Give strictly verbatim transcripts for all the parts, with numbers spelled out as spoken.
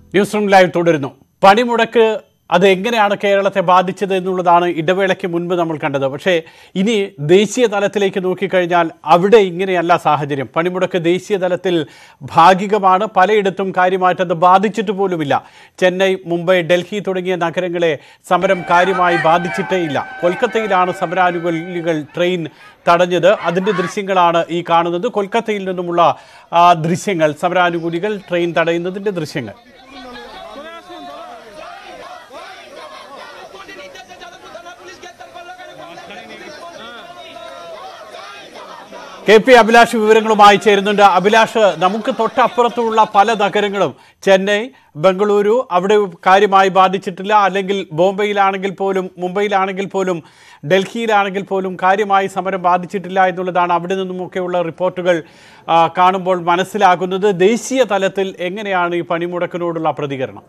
News room live തുടരുന്നു. പണിമുടക്ക് അത് എങ്ങനെയാണ് കേരളത്തെ ബാധിച്ചത് എന്നുള്ളതാണ് ഇടവേളയ്ക്ക് മുൻപ് നമ്മൾ കണ്ടത്. പക്ഷേ ഇനി ദേശീയ തലത്തിലേക്ക് നോക്കിക്കഴിഞ്ഞാൽ അവിടെ ഇങ്ങനെയല്ല സാഹചര്യം. പണിമുടക്ക് ദേശീയ തലത്തിൽ ഭാഗികമാണ്. പലയിടത്തും കാര്യമായിട്ടത് ബാധിച്ചിട്ട് പോലുമില്ല. ചെന്നൈ, മുംബൈ, ഡൽഹി തുടങ്ങിയ നഗരങ്ങളെ സമരം കാര്യമായി ബാധിച്ചിട്ടേ ഇല്ല. കൊൽക്കത്തയിലാണ് സമരാനുകൂലികൾ ട്രെയിൻ തടഞ്ഞത്. അതിൻ്റെ ദൃശ്യങ്ങളാണ് ഈ കാണുന്നത്. കൊൽക്കത്തയിൽ നിന്നുമുള്ള ദൃശ്യങ്ങൾ, സമരാനുകൂലികൾ ട്രെയിൻ തടയുന്നതിൻ്റെ ദൃശ്യങ്ങൾ. കെ പി അഭിലാഷ് വിവരങ്ങളുമായി ചേരുന്നുണ്ട്. അഭിലാഷ്, നമുക്ക് തൊട്ടപ്പുറത്തുള്ള പല നഗരങ്ങളും, ചെന്നൈ, ബംഗളൂരു, അവിടെ കാര്യമായി ബാധിച്ചിട്ടില്ല. അല്ലെങ്കിൽ ബോംബെയിലാണെങ്കിൽ പോലും, മുംബൈയിലാണെങ്കിൽ പോലും, ഡൽഹിയിലാണെങ്കിൽ പോലും കാര്യമായി സമരം ബാധിച്ചിട്ടില്ല എന്നുള്ളതാണ് അവിടെ നിന്നുമൊക്കെയുള്ള റിപ്പോർട്ടുകൾ കാണുമ്പോൾ മനസ്സിലാകുന്നത്. ദേശീയ തലത്തിൽ എങ്ങനെയാണ് ഈ പണിമുടക്കിനോടുള്ള പ്രതികരണം?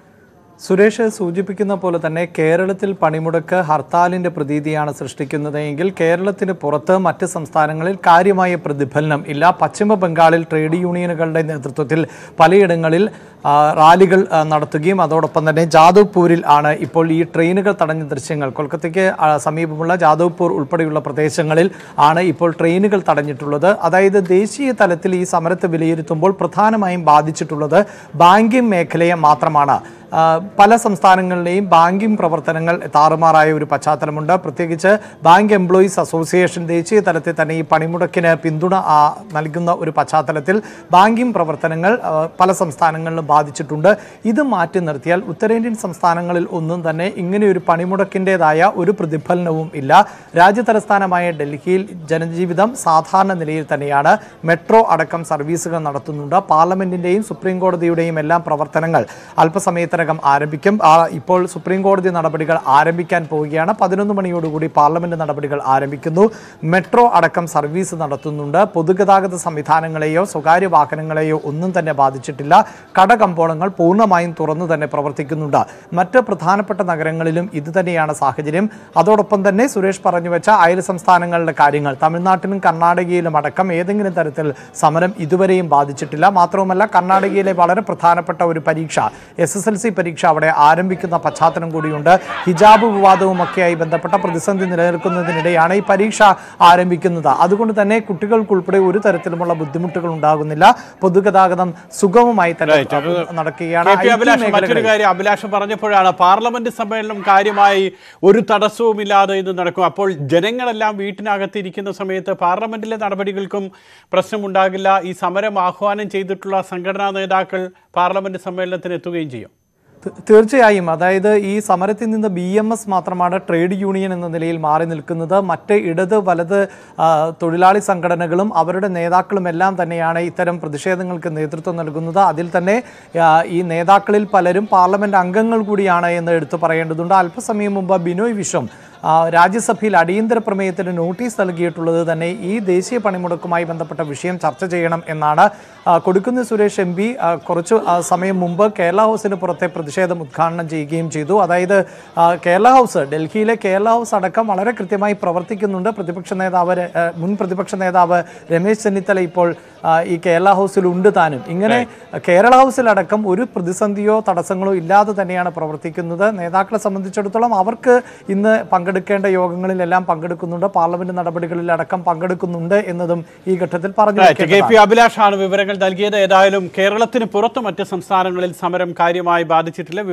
സുരേഷ് സൂചിപ്പിക്കുന്ന പോലെ തന്നെ കേരളത്തിൽ പണിമുടക്ക് ഹർത്താലിൻ്റെ പ്രതീതിയാണ് സൃഷ്ടിക്കുന്നതെങ്കിൽ കേരളത്തിന് പുറത്ത് മറ്റ് സംസ്ഥാനങ്ങളിൽ കാര്യമായ പ്രതിഫലനം ഇല്ല. പശ്ചിമ ബംഗാളിൽ ട്രേഡ് യൂണിയനുകളുടെ നേതൃത്വത്തിൽ പലയിടങ്ങളിൽ റാലികൾ നടത്തുകയും അതോടൊപ്പം തന്നെ ജാദവ്പൂരിൽ ആണ് ഇപ്പോൾ ഈ ട്രെയിനുകൾ തടഞ്ഞ ദൃശ്യങ്ങൾ. കൊൽക്കത്തയ്ക്ക് സമീപമുള്ള ജാദവ്പൂർ ഉൾപ്പെടെയുള്ള പ്രദേശങ്ങളിൽ ആണ് ഇപ്പോൾ ട്രെയിനുകൾ തടഞ്ഞിട്ടുള്ളത്. അതായത് ദേശീയ തലത്തിൽ ഈ സമരത്തെ വിലയിരുത്തുമ്പോൾ പ്രധാനമായും ബാധിച്ചിട്ടുള്ളത് ബാങ്കിംഗ് മേഖലയെ മാത്രമാണ്. പല സംസ്ഥാനങ്ങളിലെയും ബാങ്കിംഗ് പ്രവർത്തനങ്ങൾ താറുമാറായ ഒരു പശ്ചാത്തലമുണ്ട്. പ്രത്യേകിച്ച് ബാങ്ക് എംപ്ലോയീസ് അസോസിയേഷൻ ദേശീയ തലത്തിൽ തന്നെ ഈ പണിമുടക്കിന് പിന്തുണ നൽകുന്ന ഒരു പശ്ചാത്തലത്തിൽ ബാങ്കിംഗ് പ്രവർത്തനങ്ങൾ പല സംസ്ഥാനങ്ങളിലും ബാധിച്ചിട്ടുണ്ട്. ഇത് മാറ്റി നിർത്തിയാൽ ഉത്തരേന്ത്യൻ സംസ്ഥാനങ്ങളിൽ ഒന്നും തന്നെ ഇങ്ങനെയൊരു പണിമുടക്കിൻ്റെതായ ഒരു പ്രതിഫലനവും ഇല്ല. രാജ്യതലസ്ഥാനമായ ഡൽഹിയിൽ ജനജീവിതം സാധാരണ നിലയിൽ തന്നെയാണ്. മെട്രോ അടക്കം സർവീസുകൾ നടത്തുന്നുണ്ട്. പാർലമെന്റിൻ്റെയും സുപ്രീം കോടതിയുടെയും എല്ലാം പ്രവർത്തനങ്ങൾ അല്പസമയത്ത് ആരംഭിക്കും. ഇപ്പോൾ സുപ്രീം കോടതി നടപടികൾ ആരംഭിക്കാൻ പോവുകയാണ്. പതിനൊന്ന് മണിയോടുകൂടി പാർലമെന്റ് നടപടികൾ ആരംഭിക്കുന്നു. മെട്രോ അടക്കം സർവീസ് നടത്തുന്നുണ്ട്. പൊതുഗതാഗത സംവിധാനങ്ങളെയോ സ്വകാര്യ വാഹനങ്ങളെയോ ഒന്നും തന്നെ ബാധിച്ചിട്ടില്ല. കടകമ്പോളങ്ങൾ പൂർണ്ണമായും തുറന്നു തന്നെ പ്രവർത്തിക്കുന്നുണ്ട്. മറ്റ് പ്രധാനപ്പെട്ട നഗരങ്ങളിലും ഇത് തന്നെയാണ് സാഹചര്യം. അതോടൊപ്പം തന്നെ സുരേഷ് പറഞ്ഞു വെച്ച അയൽ സംസ്ഥാനങ്ങളുടെ കാര്യങ്ങൾ, തമിഴ്നാട്ടിലും കർണാടകയിലും അടക്കം ഏതെങ്കിലും തരത്തിൽ സമരം ഇതുവരെയും ബാധിച്ചിട്ടില്ല. മാത്രവുമല്ല, കർണാടകയിലെ വളരെ പ്രധാനപ്പെട്ട ഒരു പരീക്ഷ, എസ് എസ് എൽ സി പരീക്ഷ അവിടെ ആരംഭിക്കുന്ന പശ്ചാത്തലം കൂടിയുണ്ട്. ഹിജാബ് വിവാദവുമൊക്കെയായി ബന്ധപ്പെട്ട പ്രതിസന്ധി നിലനിൽക്കുന്നതിനിടെയാണ് ഈ പരീക്ഷ ആരംഭിക്കുന്നത്. അതുകൊണ്ട് തന്നെ കുട്ടികൾക്കുൾപ്പെടെ ഒരു തരത്തിലുമുള്ള ബുദ്ധിമുട്ടുകൾ ഉണ്ടാകുന്നില്ല. പൊതുഗതാഗതം സുഗമമായി തന്നെ നടക്കുകയാണ്. മറ്റൊരു കാര്യം അഭിലാഷം പറഞ്ഞപ്പോഴാണ് പാർലമെന്റ് സമ്മേളനം കാര്യമായി ഒരു തടസ്സവുമില്ലാതെ ഇത് നടക്കും. അപ്പോൾ ജനങ്ങളെല്ലാം വീട്ടിനകത്തിരിക്കുന്ന സമയത്ത് പാർലമെന്റിലെ നടപടികൾക്കും പ്രശ്നമുണ്ടാകില്ല. ഈ സമരം ആഹ്വാനം ചെയ്തിട്ടുള്ള സംഘടനാ നേതാക്കൾ പാർലമെന്റ് സമ്മേളനത്തിന് എത്തുകയും ചെയ്യും. തീർച്ചയായും. അതായത് ഈ സമരത്തിൽ നിന്ന് ബി എം എസ് മാത്രമാണ് ട്രേഡ് യൂണിയൻ എന്ന നിലയിൽ മാറി നിൽക്കുന്നത്. മറ്റ് ഇടത് വലത് തൊഴിലാളി സംഘടനകളും അവരുടെ നേതാക്കളും എല്ലാം തന്നെയാണ് ഇത്തരം പ്രതിഷേധങ്ങൾക്ക് നേതൃത്വം നൽകുന്നത്. അതിൽ തന്നെ ഈ നേതാക്കളിൽ പലരും പാർലമെന്റ് അംഗങ്ങൾ കൂടിയാണ് എന്ന് എടുത്തു പറയേണ്ടതുണ്ട്. അല്പസമയം മുമ്പ് ബിനോയ് വിശ്വം രാജ്യസഭയിൽ അടിയന്തര പ്രമേയത്തിന് നോട്ടീസ് നൽകിയിട്ടുള്ളത് തന്നെ ഈ ദേശീയ പണിമുടക്കുമായി ബന്ധപ്പെട്ട വിഷയം ചർച്ച ചെയ്യണം എന്നാണ്. കൊടിക്കുന്നിൽ സുരേഷ് എം പി കുറച്ചു സമയം മുമ്പ് കേരള ഹൗസിന് പുറത്തെ പ്രതിഷേധം ഉദ്ഘാടനം ചെയ്യുകയും ചെയ്തു. അതായത് കേരള ഹൗസ്, ഡൽഹിയിലെ കേരള ഹൗസ് അടക്കം വളരെ കൃത്യമായി പ്രവർത്തിക്കുന്നുണ്ട്. പ്രതിപക്ഷ നേതാവ്, മുൻ പ്രതിപക്ഷ നേതാവ് രമേശ് ചെന്നിത്തല ഇപ്പോൾ ഈ കേരള ഹൗസിലുണ്ട് താനും. ഇങ്ങനെ കേരള ഹൗസിലടക്കം ഒരു പ്രതിസന്ധിയോ തടസ്സങ്ങളോ ഇല്ലാതെ തന്നെയാണ് പ്രവർത്തിക്കുന്നത്. നേതാക്കളെ സംബന്ധിച്ചിടത്തോളം അവർക്ക് ഇന്ന് പങ്കെടുക്കേണ്ട യോഗങ്ങളിലെല്ലാം പങ്കെടുക്കുന്നുണ്ട്, പാർലമെന്റ് നടപടികളിൽ അടക്കം പങ്കെടുക്കുന്നുണ്ട് എന്നതും ഈ ഘട്ടത്തിൽ പറഞ്ഞു. കെ പി അഭിലാഷാണ് വിവരങ്ങൾ നൽകിയത്. ഏതായാലും കേരളത്തിന് പുറത്ത് മറ്റ് സംസ്ഥാനങ്ങളിൽ സമരം കാര്യമായി ബാധിച്ചിട്ടില്ല.